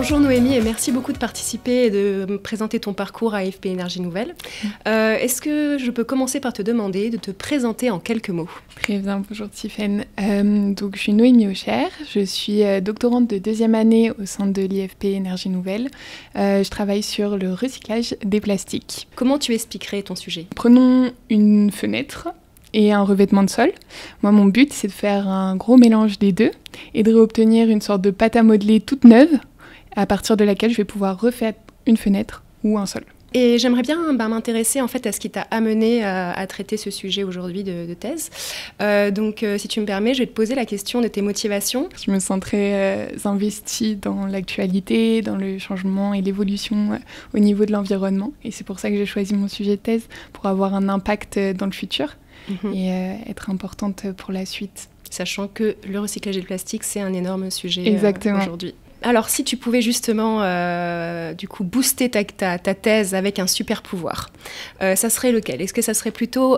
Bonjour Noémie et merci beaucoup de participer et de me présenter ton parcours à AFP Énergie Nouvelle. Est-ce que je peux commencer par te demander de te présenter en quelques mots? Très bien, bonjour Tiffaine. Donc je suis Noémie Aucher, je suis doctorante de 2e année au sein de l'IFP Énergie Nouvelle. Je travaille sur le recyclage des plastiques. Comment tu expliquerais ton sujet? Prenons une fenêtre et un revêtement de sol. Moi, mon but, c'est de faire un gros mélange des deux et de réobtenir une sorte de pâte à modeler toute neuve à partir de laquelle je vais pouvoir refaire une fenêtre ou un sol. Et j'aimerais bien m'intéresser en fait à ce qui t'a amené à traiter ce sujet aujourd'hui de thèse. Donc si tu me permets, je vais te poser la question de tes motivations. Je me sens très investie dans l'actualité, dans le changement et l'évolution au niveau de l'environnement. Et c'est pour ça que j'ai choisi mon sujet de thèse, pour avoir un impact dans le futur et être importante pour la suite. Sachant que le recyclage du plastique, c'est un énorme sujet aujourd'hui. Alors, si tu pouvais justement, du coup, booster ta thèse avec un super pouvoir, ça serait lequel? Est-ce que ça serait plutôt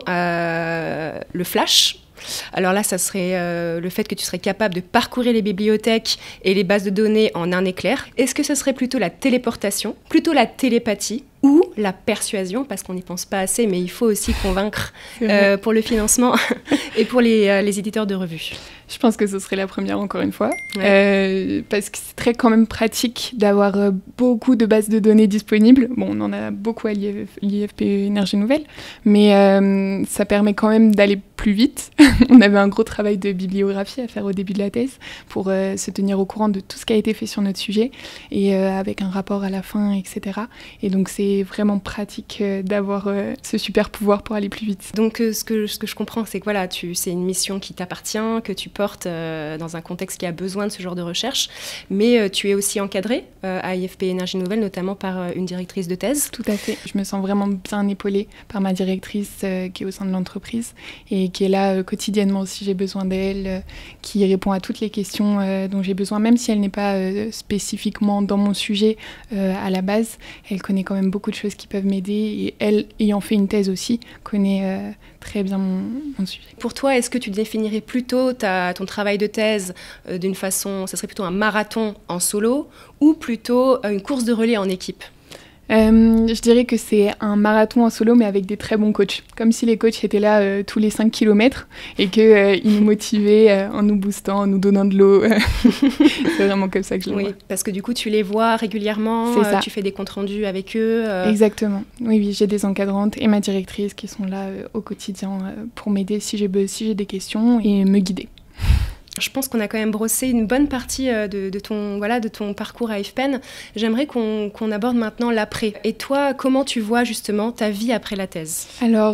le flash? Alors là, ça serait le fait que tu serais capable de parcourir les bibliothèques et les bases de données en un éclair. Est-ce que ça serait plutôt la téléportation, plutôt la télépathie ou la persuasion, parce qu'on n'y pense pas assez, mais il faut aussi convaincre pour le financement et pour les éditeurs de revues? Je pense que ce serait la première, encore une fois, parce que c'est très quand même pratique d'avoir beaucoup de bases de données disponibles. Bon, on en a beaucoup à l'IFP Énergie Nouvelle, mais ça permet quand même d'aller plus vite. On avait un gros travail de bibliographie à faire au début de la thèse pour se tenir au courant de tout ce qui a été fait sur notre sujet et avec un rapport à la fin, etc. Et donc c'est vraiment pratique d'avoir ce super pouvoir pour aller plus vite. Donc ce que je comprends, c'est que voilà, c'est une mission qui t'appartient, que tu portes dans un contexte qui a besoin de ce genre de recherche, mais tu es aussi encadrée à IFP Énergie Nouvelle, notamment par une directrice de thèse. Tout à fait. Je me sens vraiment bien épaulée par ma directrice qui est au sein de l'entreprise et qui est là quotidiennement si j'ai besoin d'elle, qui répond à toutes les questions dont j'ai besoin, même si elle n'est pas spécifiquement dans mon sujet à la base. Elle connaît quand même beaucoup de choses qui peuvent m'aider et elle, ayant fait une thèse aussi, connaît très bien mon sujet. Pour toi, est-ce que tu définirais plutôt ton travail de thèse d'une façon, ça serait plutôt un marathon en solo ou plutôt une course de relais en équipe? Je dirais que c'est un marathon en solo, mais avec des très bons coachs. Comme si les coachs étaient là tous les 5 km et qu'ils nous motivaient en nous boostant, en nous donnant de l'eau. C'est vraiment comme ça que je le vois. Oui, parce que du coup, tu les vois régulièrement, tu fais des comptes rendus avec eux. Exactement. Oui, j'ai des encadrantes et ma directrice qui sont là au quotidien pour m'aider si j'ai des questions et me guider. Je pense qu'on a quand même brossé une bonne partie de ton parcours à IFPEN. J'aimerais qu'on aborde maintenant l'après. Et toi, comment tu vois justement ta vie après la thèse? Alors,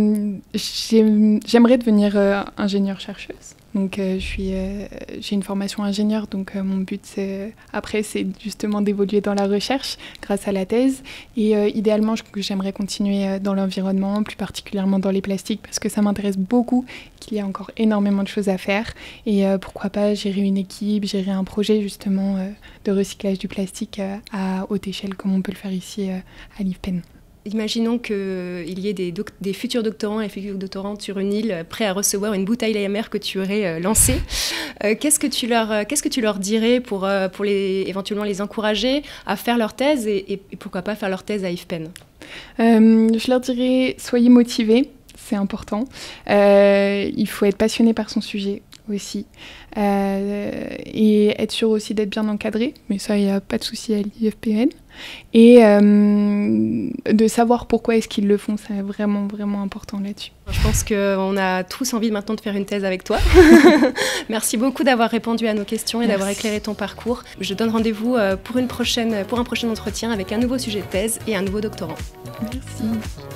j'aimerais devenir ingénieure-chercheuse. Donc, j'ai une formation ingénieure, donc mon but, après, c'est justement d'évoluer dans la recherche grâce à la thèse. Et idéalement, j'aimerais continuer dans l'environnement, plus particulièrement dans les plastiques, parce que ça m'intéresse beaucoup, qu'il y a encore énormément de choses à faire. Et pourquoi pas gérer une équipe, gérer un projet justement de recyclage du plastique à haute échelle, comme on peut le faire ici à l'IFPEN. Imaginons qu'il y ait des futurs doctorants et futures doctorantes sur une île prêts à recevoir une bouteille à la mer que tu aurais lancée. Qu'est-ce que tu leur dirais pour éventuellement les encourager à faire leur thèse et pourquoi pas faire leur thèse à IFPEN? Je leur dirais, soyez motivés, c'est important. Il faut être passionné par son sujet aussi. Et être sûr aussi d'être bien encadré, mais ça, il n'y a pas de souci à l'IFPN. Et de savoir pourquoi est-ce qu'ils le font, c'est vraiment, vraiment important là-dessus. Je pense qu'on a tous envie maintenant de faire une thèse avec toi. Merci beaucoup d'avoir répondu à nos questions et d'avoir éclairé ton parcours. Je donne rendez-vous pour un prochain entretien avec un nouveau sujet de thèse et un nouveau doctorant. Merci.